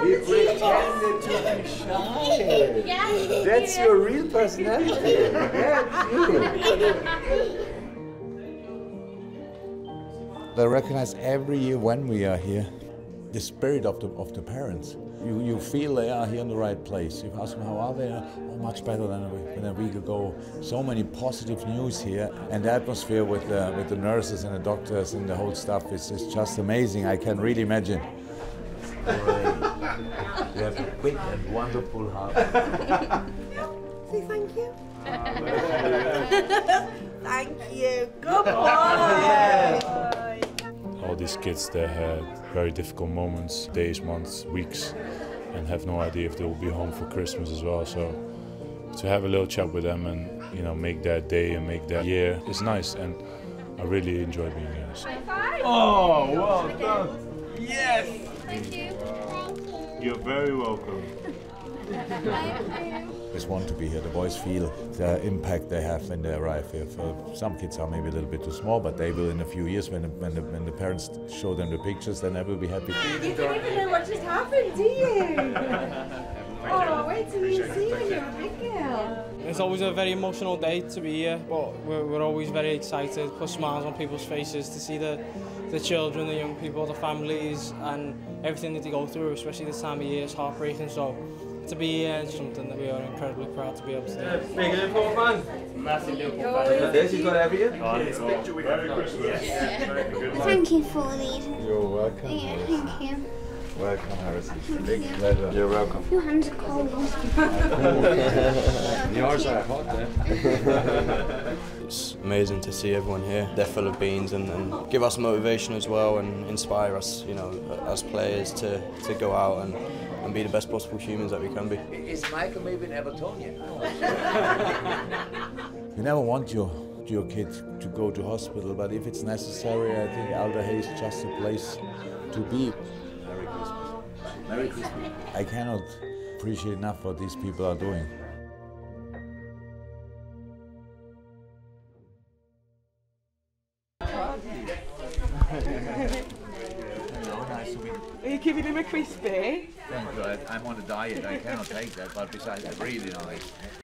He pretended to be shy. That's your real personality. That's you. They recognize every year when we are here the spirit of the parents. You feel they are here in the right place. You ask them how are they? Oh, much better than a week ago. So many positive news here, and the atmosphere with the nurses and the doctors and the whole stuff is just amazing. I can really imagine. You have a quick and wonderful heart. Say thank you. Thank you. Good boy. All these kids, they had very difficult moments, days, months, weeks, and have no idea if they will be home for Christmas as well. So to have a little chat with them and make that day and make that year is nice, and I really enjoy being here. So. Oh, well done! Yes! Thank you. You're very welcome. Just want to be here. The boys feel the impact they have when they arrive here. For some kids are maybe a little bit too small, but they will in a few years when the parents show them the pictures, then they will be happy. You don't even know what just happened, do you? Oh, wait till you see when you're a big girl. It's always a very emotional day to be here, but we're always very excited, put smiles on people's faces to see the children, the young people, the families, and everything that they go through, especially this time of year, is heartbreaking. So to be here is something that we are incredibly proud to be able to do. Big Liverpool fan? Massive Liverpool fan. This you got every year? Merry Christmas. Thank you for these. You're welcome. Yeah, thank you. Welcome, Harrison. Big pleasure. You're welcome. Your hands are cold. Yours are hot, It's amazing to see everyone here. They're full of beans and give us motivation as well and inspire us, as players to go out and be the best possible humans that we can be. Is Michael maybe an Evertonian? You never want your kid to go to hospital, but if it's necessary, I think Alder Hey is just a place to be. Merry Christmas. Merry Christmas. I cannot appreciate enough what these people are doing. Hello, nice to meet you. Are you giving him a crispy? Thank God, I'm on a diet, I cannot take that, but besides, it's really nice.